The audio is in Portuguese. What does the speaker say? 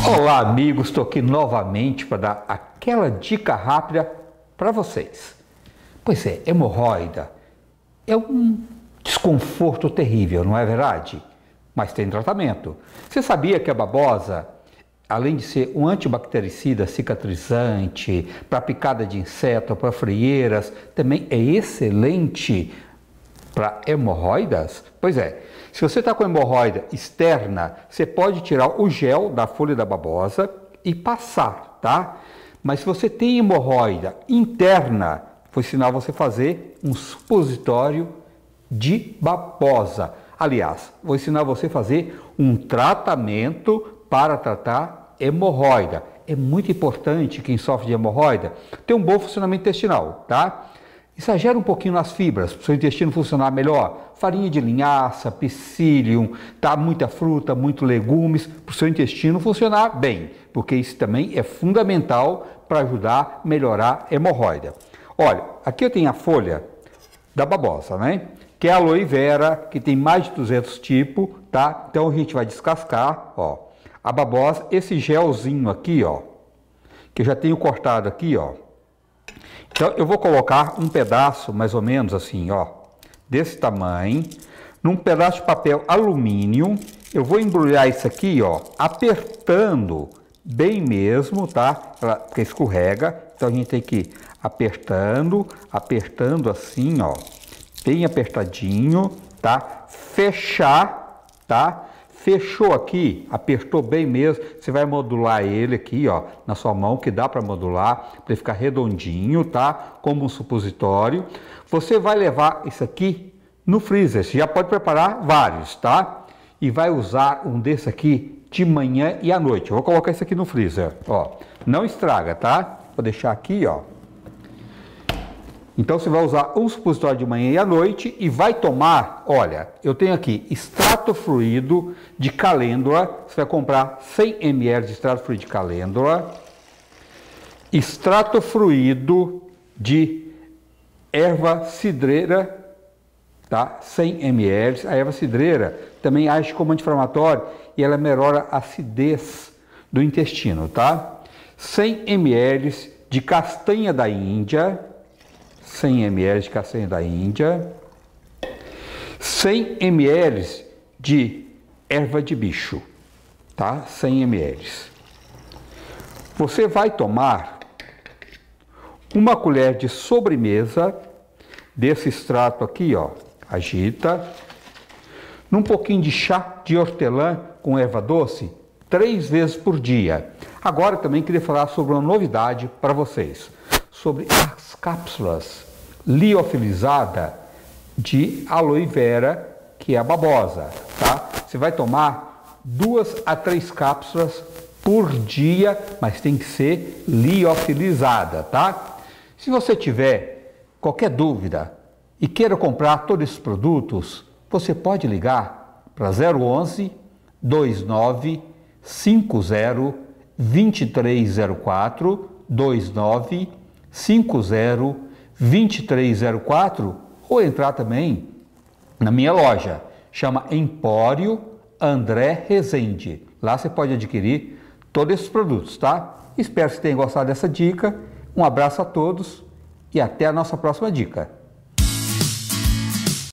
Olá, amigos, estou aqui novamente para dar aquela dica rápida para vocês. Pois é, hemorroida é um desconforto terrível, não é verdade? Mas tem tratamento. Você sabia que a babosa, além de ser um antibactericida cicatrizante, para picada de inseto, para frieiras, também é excelente para hemorroidas? Pois é, se você está com hemorroida externa, você pode tirar o gel da folha da babosa e passar, tá? Mas se você tem hemorroida interna, foi sinal você fazer um supositório de babosa. Aliás, vou ensinar você a fazer um tratamento para tratar hemorroida. É muito importante quem sofre de hemorroida ter um bom funcionamento intestinal, tá? Exagera um pouquinho nas fibras, para o seu intestino funcionar melhor. Farinha de linhaça, psyllium, tá? Muita fruta, muito legumes, para o seu intestino funcionar bem, porque isso também é fundamental para ajudar a melhorar a hemorroida. Olha, aqui eu tenho a folha da babosa, né? Que é a aloe vera, que tem mais de 200 tipos, tá? Então a gente vai descascar, ó, a babosa, esse gelzinho aqui, ó, que eu já tenho cortado aqui, ó. Então eu vou colocar um pedaço, mais ou menos assim, ó, desse tamanho, num pedaço de papel alumínio. Eu vou embrulhar isso aqui, ó, apertando bem mesmo, tá? Porque escorrega. Então a gente tem que ir apertando assim, ó, bem apertadinho, tá? Fechar, tá? Fechou aqui, apertou bem mesmo, você vai modular ele aqui, ó, na sua mão, que dá para modular, para ele ficar redondinho, tá? Como um supositório. Você vai levar isso aqui no freezer, você já pode preparar vários, tá? E vai usar um desse aqui de manhã e à noite. Eu vou colocar isso aqui no freezer, ó. Não estraga, tá? Vou deixar aqui, ó. Então você vai usar um supositório de manhã e à noite e vai tomar, olha, eu tenho aqui extrato fluido de calêndula, você vai comprar 100 ml de extrato fluido de calêndula, extrato fluido de erva cidreira, tá? 100 ml, a erva cidreira também age como anti-inflamatório e ela melhora a acidez do intestino, tá? 100 ml de castanha da Índia, 100 ml de castanha da Índia, 100 ml de erva de bicho, tá? 100 ml. Você vai tomar uma colher de sobremesa desse extrato aqui, ó, agita, num pouquinho de chá de hortelã com erva doce, 3 vezes por dia. Agora também queria falar sobre uma novidade para vocês, sobre as cápsulas liofilizada de aloe vera, que é a babosa, tá? Você vai tomar 2 a 3 cápsulas por dia, mas tem que ser liofilizada, tá? Se você tiver qualquer dúvida e queira comprar todos esses produtos, você pode ligar para 011 29 50 2304 29 50 2304 ou entrar também na minha loja, chama Empório André Rezende. Lá você pode adquirir todos esses produtos, tá? Espero que você tenha gostado dessa dica. Um abraço a todos e até a nossa próxima dica.